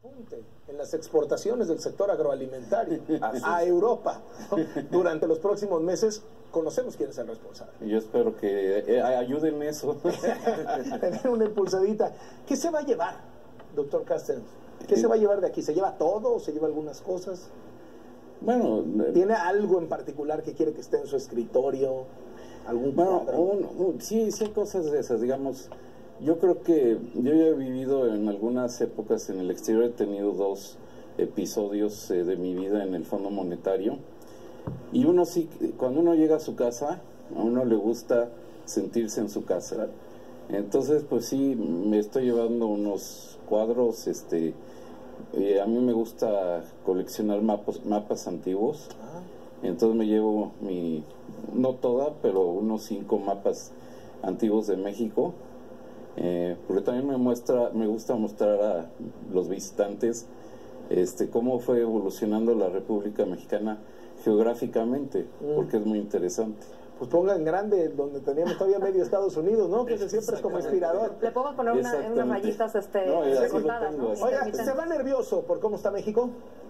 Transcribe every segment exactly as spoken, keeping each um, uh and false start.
En las exportaciones del sector agroalimentario a Europa, ¿no? Durante los próximos meses. Conocemos quién es el responsable. Yo espero que eh, ayuden eso. Tener una impulsadita. ¿Qué se va a llevar, doctor Castells? ¿Qué se va a llevar de aquí? ¿Se lleva todo o se lleva algunas cosas? Bueno, ¿tiene algo en particular que quiere que esté en su escritorio? ¿Algún bueno, cuadro? Un, un, sí, sí hay cosas de esas, digamos. Yo creo que yo ya he vivido en algunas épocas en el exterior, he tenido dos episodios eh, de mi vida en el Fondo Monetario. Y uno sí, cuando uno llega a su casa, a uno le gusta sentirse en su casa. Entonces, pues sí, me estoy llevando unos cuadros, este, eh, a mí me gusta coleccionar mapas, mapas antiguos. Entonces me llevo mi, no toda, pero unos cinco mapas antiguos de México. Eh, porque también me muestra, me gusta mostrar a los visitantes este, cómo fue evolucionando la República Mexicana geográficamente, mm. porque es muy interesante. Pues ponga en grande, donde teníamos todavía medio Estados Unidos, ¿no? Que ese siempre es como inspirador. Le pongo poner una, unas rayitas este, no, recortadas, ¿no? Oiga, ¿se va nervioso por cómo está México?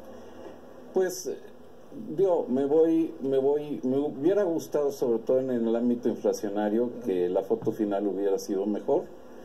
Pues, yo me voy, me voy, me hubiera gustado, sobre todo en el ámbito inflacionario, que la foto final hubiera sido mejor.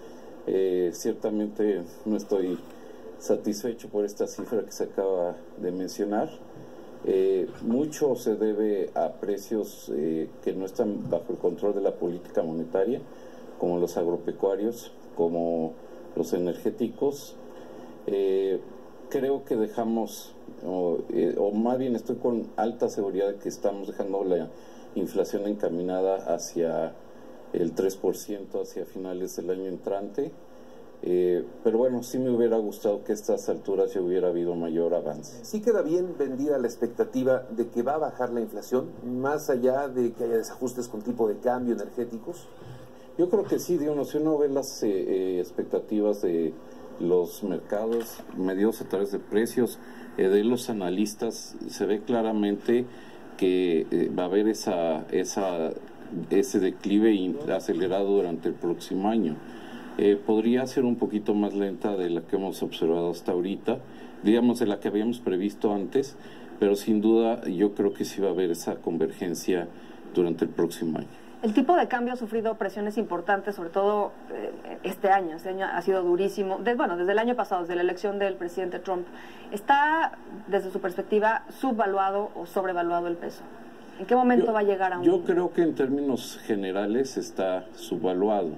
Eh, ciertamente no estoy satisfecho por esta cifra que se acaba de mencionar. Eh, mucho se debe a precios eh, que no están bajo el control de la política monetaria, como los agropecuarios, como los energéticos. Eh, creo que dejamos, o, eh, o más bien estoy con alta seguridad de que estamos dejando la inflación encaminada hacia el tres por ciento hacia finales del año entrante. Eh, pero bueno, sí me hubiera gustado que a estas alturas ya hubiera habido mayor avance. ¿Sí queda bien vendida la expectativa de que va a bajar la inflación, más allá de que haya desajustes con tipo de cambio energéticos? Yo creo que sí, digamos, si uno ve las eh, eh, expectativas de los mercados medidos a través de precios, eh, de los analistas, se ve claramente que eh, va a haber esa, esa, ese declive acelerado durante el próximo año. Eh, podría ser un poquito más lenta de la que hemos observado hasta ahorita, digamos de la que habíamos previsto antes, pero sin duda yo creo que sí va a haber esa convergencia durante el próximo año. El tipo de cambio ha sufrido presiones importantes, sobre todo eh, este año. Este año ha sido durísimo. De, bueno, desde el año pasado, desde la elección del presidente Trump. ¿Está, desde su perspectiva, subvaluado o sobrevaluado el peso? ¿En qué momento yo, va a llegar a un...? Yo creo que en términos generales está subvaluado.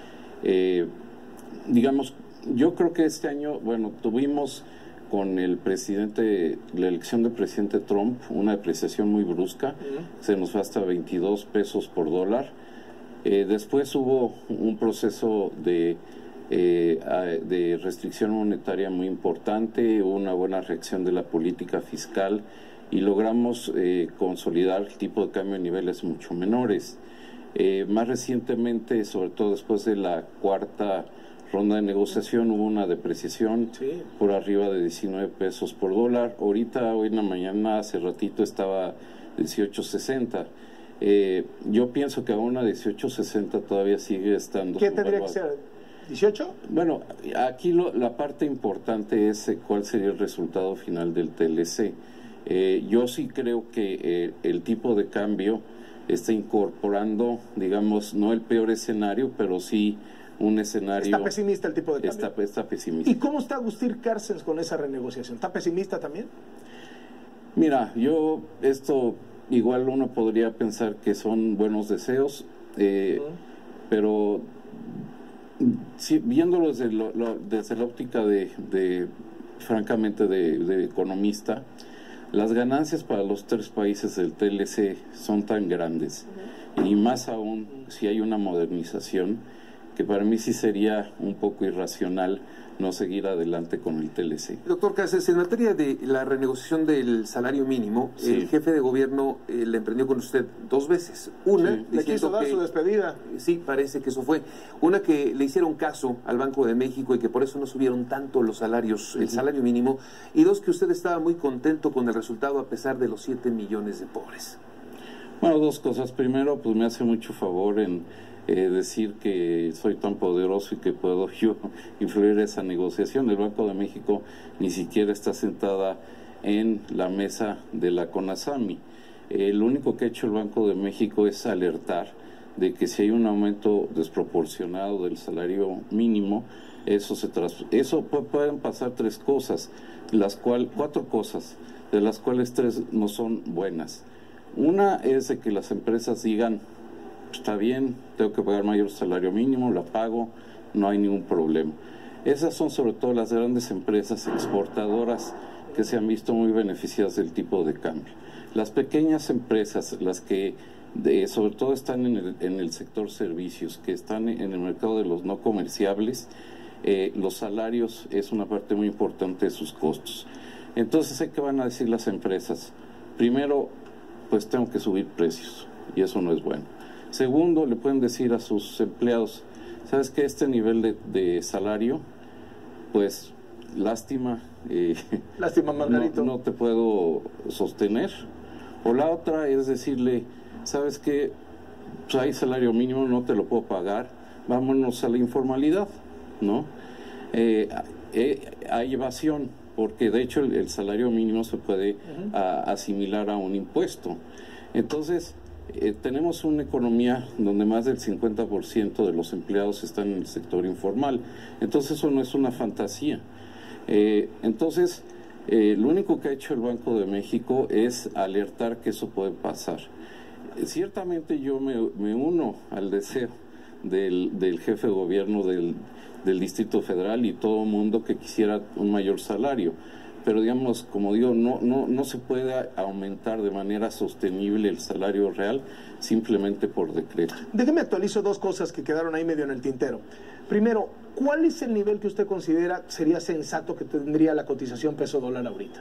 Eh, digamos, yo creo que este año, bueno, tuvimos con el presidente, la elección del presidente Trump, una depreciación muy brusca, uh-huh. Se nos fue hasta veintidós pesos por dólar. Eh, después hubo un proceso de, eh, de restricción monetaria muy importante, hubo una buena reacción de la política fiscal y logramos eh, consolidar el tipo de cambio a niveles mucho menores. Eh, más recientemente, sobre todo después de la cuarta ronda de negociación, hubo una depreciación sí. por arriba de diecinueve pesos por dólar. Ahorita, hoy en la mañana, hace ratito estaba dieciocho sesenta. Eh, yo pienso que aún a dieciocho sesenta todavía sigue estando. ¿Qué tendría que ser? ¿dieciocho? Bueno, aquí lo, la parte importante es eh, cuál sería el resultado final del T L C. Eh, yo sí creo que eh, el tipo de cambio está incorporando, digamos, no el peor escenario, pero sí un escenario... ¿Está pesimista el tipo de cambio? Está, está pesimista. ¿Y cómo está Agustín Cárcens con esa renegociación? ¿Está pesimista también? Mira, yo, esto igual uno podría pensar que son buenos deseos, eh, uh-huh. pero si, viéndolo desde, lo, lo, desde la óptica de, de francamente, de, de economista, las ganancias para los tres países del T L C son tan grandes, uh-huh. y más aún si hay una modernización, que para mí sí sería un poco irracional no seguir adelante con el T L C. Doctor Cáceres, en materia de la renegociación del salario mínimo, sí. el jefe de gobierno eh, le emprendió con usted dos veces. Una, sí. le quiso dar que, su despedida. Sí, parece que eso fue. Una, que le hicieron caso al Banco de México y que por eso no subieron tanto los salarios, uh-huh. el salario mínimo. Y dos, que usted estaba muy contento con el resultado a pesar de los siete millones de pobres. Bueno, dos cosas. Primero, pues me hace mucho favor en eh, decir que soy tan poderoso y que puedo yo influir esa negociación. El Banco de México ni siquiera está sentada en la mesa de la CONASAMI. Eh, lo único que ha hecho el Banco de México es alertar de que si hay un aumento desproporcionado del salario mínimo, eso se tras... eso pueden pasar tres cosas, las cual cuatro cosas, de las cuales tres no son buenas. Una es de que las empresas digan, está bien, tengo que pagar mayor salario mínimo, la pago, no hay ningún problema. Esas son sobre todo las grandes empresas exportadoras que se han visto muy beneficiadas del tipo de cambio. Las pequeñas empresas, las que de, sobre todo están en el, en el sector servicios, que están en el mercado de los no comerciables, eh, los salarios es una parte muy importante de sus costos. Entonces, ¿qué van a decir las empresas? Primero, pues tengo que subir precios, y eso no es bueno. Segundo, le pueden decir a sus empleados, ¿sabes qué? Este nivel de, de salario, pues, lástima, eh, lástima, Margarito. No, no te puedo sostener. O la otra es decirle, ¿sabes qué? Pues hay salario mínimo, no te lo puedo pagar, vámonos a la informalidad, ¿no? Eh, eh, hay evasión, porque de hecho el, el salario mínimo se puede uh-huh. a, asimilar a un impuesto. Entonces, eh, tenemos una economía donde más del cincuenta por ciento de los empleados están en el sector informal. Entonces, eso no es una fantasía. Eh, entonces, eh, lo único que ha hecho el Banco de México es alertar que eso puede pasar. Eh, ciertamente yo me, me uno al deseo del, del jefe de gobierno del, del Distrito Federal y todo el mundo que quisiera un mayor salario. Pero digamos, como digo, no, no, no se puede aumentar de manera sostenible el salario real simplemente por decreto. Déjeme actualizo dos cosas que quedaron ahí medio en el tintero. Primero, ¿cuál es el nivel que usted considera sería sensato que tendría la cotización peso dólar ahorita?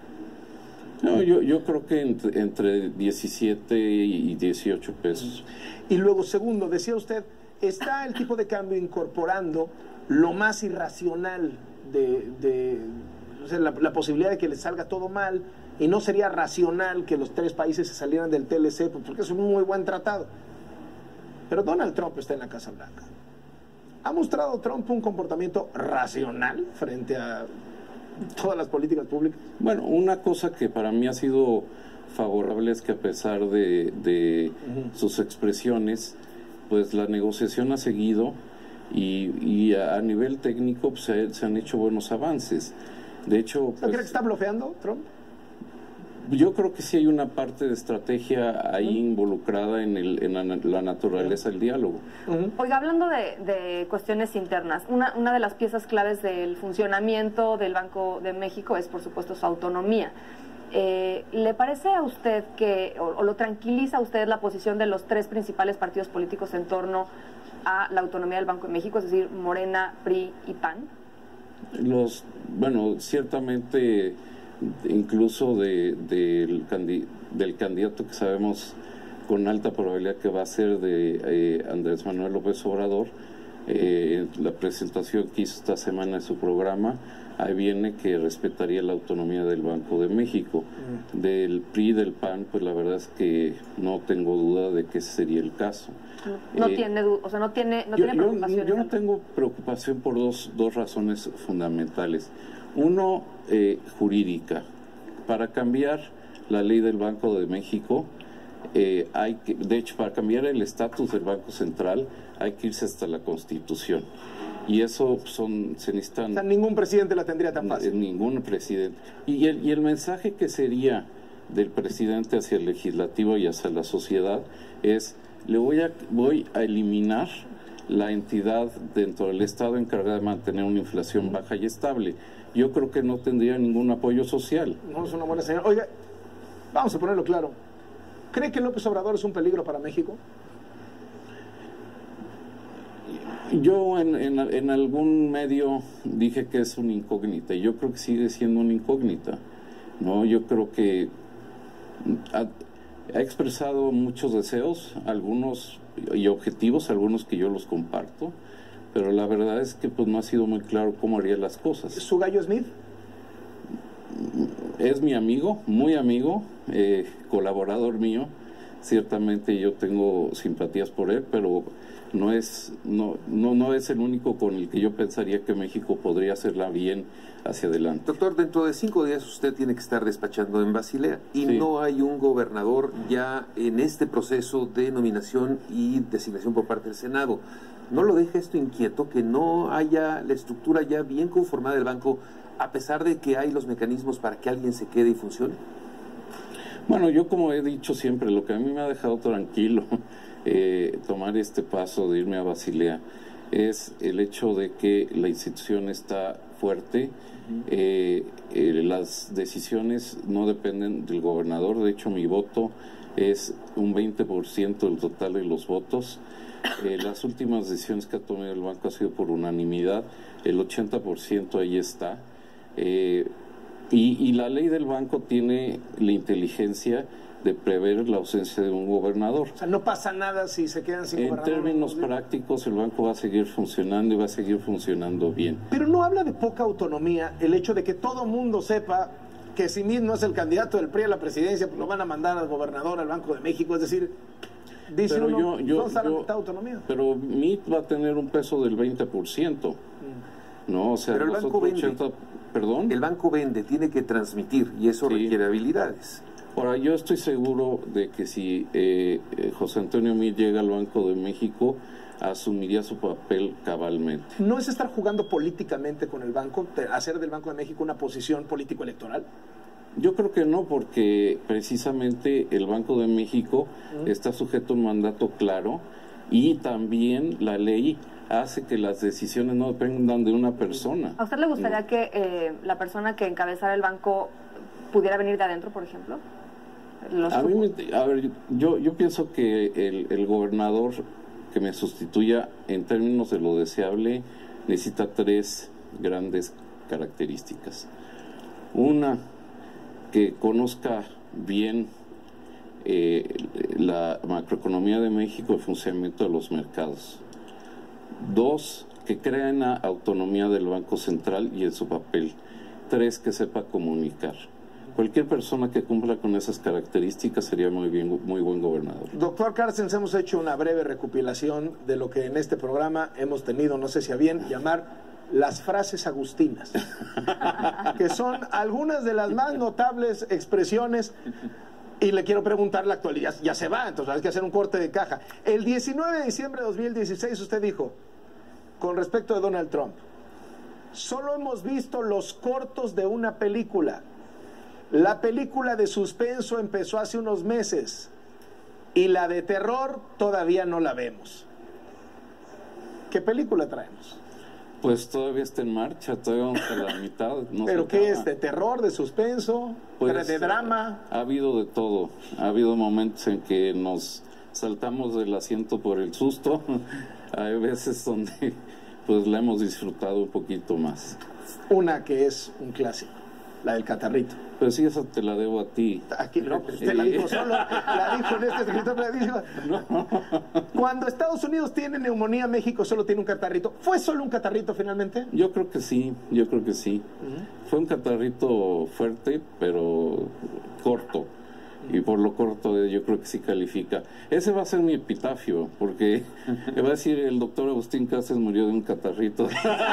No, yo, yo creo que entre, entre diecisiete y dieciocho pesos. Y luego, segundo, decía usted, ¿está el tipo de cambio incorporando lo más irracional de... de o sea, la, la posibilidad de que les salga todo mal, y no sería racional que los tres países se salieran del T L C, porque es un muy buen tratado? Pero Donald Trump está en la Casa Blanca. ¿Ha mostrado Trump un comportamiento racional frente a todas las políticas públicas? Bueno, una cosa que para mí ha sido favorable es que a pesar de, de uh-huh. sus expresiones, pues la negociación ha seguido y, y a, a nivel técnico pues, se, se han hecho buenos avances. De hecho, pues, ¿no cree que está blofeando Trump? Yo creo que sí hay una parte de estrategia ahí uh-huh. involucrada en, el, en la, la naturaleza del diálogo. Uh-huh. Oiga, hablando de, de cuestiones internas, una, una de las piezas claves del funcionamiento del Banco de México es, por supuesto, su autonomía. Eh, ¿Le parece a usted que, o, o lo tranquiliza a usted la posición de los tres principales partidos políticos en torno a la autonomía del Banco de México, es decir, Morena, P R I y P A N? Los, bueno, ciertamente, incluso de, de, del, candi, del candidato que sabemos con alta probabilidad que va a ser de eh, Andrés Manuel López Obrador, eh, la presentación que hizo esta semana en su programa, ahí viene que respetaría la autonomía del Banco de México. Mm. Del P R I y del P A N, pues la verdad es que no tengo duda de que ese sería el caso. No eh, tiene, o sea, no tiene, no yo, tiene preocupación. Yo, yo no tengo preocupación por dos, dos razones fundamentales. Uno, eh, jurídica. Para cambiar la ley del Banco de México, eh, hay que, de hecho, para cambiar el estatus del Banco Central, hay que irse hasta la Constitución. Y eso son, se necesitan... O sea, ningún presidente la tendría tan fácil. Ningún presidente. Y el, y el mensaje que sería del presidente hacia el legislativo y hacia la sociedad es, le voy a, voy a eliminar la entidad dentro del Estado encargada de mantener una inflación baja y estable. Yo creo que no tendría ningún apoyo social. No es una buena señal. Oiga, vamos a ponerlo claro. ¿Cree que López Obrador es un peligro para México? Yo en, en, en algún medio dije que es una incógnita, y yo creo que sigue siendo una incógnita, ¿no? Yo creo que ha, ha expresado muchos deseos, algunos y objetivos, algunos que yo los comparto, pero la verdad es que pues no ha sido muy claro cómo haría las cosas. ¿Su gallo Smith? Es mi amigo, muy amigo, eh, colaborador mío. ciertamente yo tengo simpatías por él, pero no es, no, no, no es el único con el que yo pensaría que México podría hacerla bien hacia adelante. Doctor, dentro de cinco días usted tiene que estar despachando en Basilea y Sí. no hay un gobernador ya en este proceso de nominación y designación por parte del Senado. ¿No lo deja esto inquieto que no haya la estructura ya bien conformada del banco, a pesar de que hay los mecanismos para que alguien se quede y funcione? Bueno, yo como he dicho siempre, lo que a mí me ha dejado tranquilo eh, tomar este paso de irme a Basilea es el hecho de que la institución está fuerte, eh, eh, las decisiones no dependen del gobernador, de hecho mi voto es un veinte por ciento del total de los votos. Eh, las últimas decisiones que ha tomado el banco ha sido por unanimidad, el ochenta por ciento ahí está. Eh, y, y la ley del banco tiene la inteligencia de prever la ausencia de un gobernador. O sea, no pasa nada si se quedan sin En gobernador. términos prácticos, el banco va a seguir funcionando y va a seguir funcionando bien. Pero no habla de poca autonomía el hecho de que todo mundo sepa que si Meade no es el candidato del P R I a la presidencia, pues lo van a mandar al gobernador, al Banco de México. Es decir, dice Pero uno, yo, yo, ¿dónde está la yo- mitad de autonomía? pero Meade va a tener un peso del veinte por ciento. No, o sea, Pero el los banco otros vende. ochenta, perdón. El banco vende, tiene que transmitir y eso Sí. requiere habilidades. Ahora, yo estoy seguro de que si eh, eh, José Antonio Meade llega al Banco de México, asumiría su papel cabalmente. ¿No es estar jugando políticamente con el banco, te- hacer del Banco de México una posición político-electoral? Yo creo que no, porque precisamente el Banco de México está sujeto a un mandato claro y también la ley hace que las decisiones no dependan de una persona. ¿A usted le gustaría que eh, la persona que encabezara el banco pudiera venir de adentro, por ejemplo? Los A mí, grupos. me- a ver, yo, yo pienso que el, el gobernador que me sustituya en términos de lo deseable necesita tres grandes características. Una, que conozca bien eh, la macroeconomía de México, el funcionamiento de los mercados. Dos, que crea en la autonomía del Banco Central y en su papel. Tres, que sepa comunicar. Cualquier persona que cumpla con esas características sería muy bien, muy buen gobernador. Doctor Carstens, hemos hecho una breve recopilación de lo que en este programa hemos tenido, no sé si a bien llamar las frases agustinas, que son algunas de las más notables expresiones. Y le quiero preguntar la actualidad, ya, ya se va, entonces hay que hacer un corte de caja. El diecinueve de diciembre de dos mil dieciséis usted dijo, con respecto de Donald Trump, solo hemos visto los cortos de una película. La película de suspenso empezó hace unos meses y la de terror todavía no la vemos. ¿Qué película traemos? Pues todavía está en marcha, todavía vamos a la mitad. No ¿Pero se qué acaba. es? ¿De terror, de suspenso, Pues, de drama? Ha habido de todo. Ha habido momentos en que nos saltamos del asiento por el susto. Hay veces donde pues la hemos disfrutado un poquito más. Una que es un clásico, la del catarrito. Pero sí, esa te la debo a ti. Aquí no, pues usted la dijo solo, la dijo en este escritorio, la dijo. Cuando Estados Unidos tiene neumonía, México solo tiene un catarrito. ¿Fue solo un catarrito finalmente? Yo creo que sí, yo creo que sí. Fue un catarrito fuerte, pero corto. Y por lo corto eh, yo creo que sí califica. Ese va a ser mi epitafio, porque me va a decir el doctor Agustín Cáceres murió de un catarrito.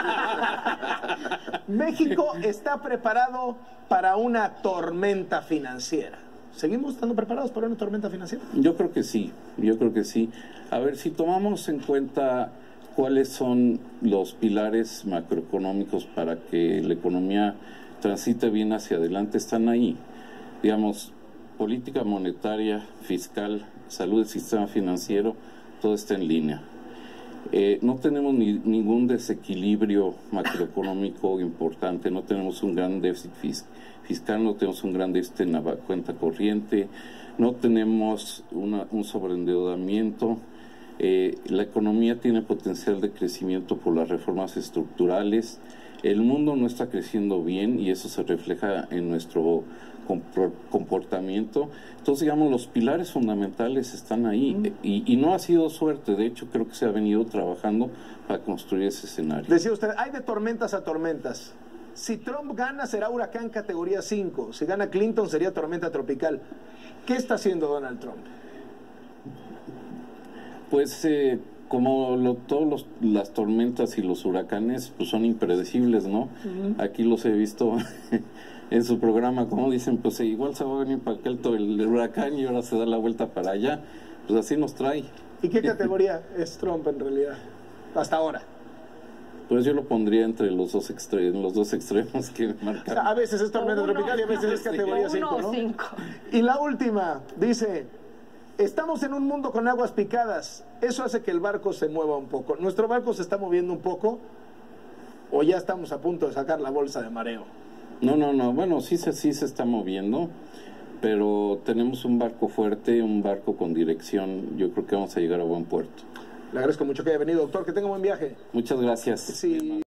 México está preparado para una tormenta financiera. ¿Seguimos estando preparados para una tormenta financiera? Yo creo que sí, yo creo que sí. A ver, si tomamos en cuenta cuáles son los pilares macroeconómicos para que la economía transite bien hacia adelante, están ahí. Digamos, política monetaria, fiscal, salud del sistema financiero, todo está en línea. Eh, no tenemos ni, ningún desequilibrio macroeconómico importante, no tenemos un gran déficit fis, fiscal, no tenemos un gran déficit en la cuenta corriente, no tenemos una, un sobreendeudamiento. Eh, la economía tiene potencial de crecimiento por las reformas estructurales. El mundo no está creciendo bien y eso se refleja en nuestro comportamiento. Entonces, digamos, los pilares fundamentales están ahí. Mm. y, y no ha sido suerte, de hecho creo que se ha venido trabajando para construir ese escenario. Decía usted, hay de tormentas a tormentas. Si Trump gana será huracán categoría cinco, si gana Clinton sería tormenta tropical. ¿Qué está haciendo Donald Trump? Pues eh, como lo, todos los, las tormentas y los huracanes pues son impredecibles, ¿no? Uh-huh. Aquí los he visto en su programa, como dicen, pues eh, igual se va a venir para aquel todo el huracán y ahora se da la vuelta para allá. Pues así nos trae. ¿Y qué categoría es Trump en realidad? Hasta ahora. Pues yo lo pondría entre los dos extremos, los dos extremos que marcan. O sea, a veces es tormenta tropical y a veces es categoría cinco, ¿no? Y la última, dice, estamos en un mundo con aguas picadas. Eso hace que el barco se mueva un poco. ¿Nuestro barco se está moviendo un poco o ya estamos a punto de sacar la bolsa de mareo? No, no, no. Bueno, sí se, sí se está moviendo, pero tenemos un barco fuerte, un barco con dirección. Yo creo que vamos a llegar a buen puerto. Le agradezco mucho que haya venido, doctor. Que tenga buen viaje. Muchas gracias. Sí.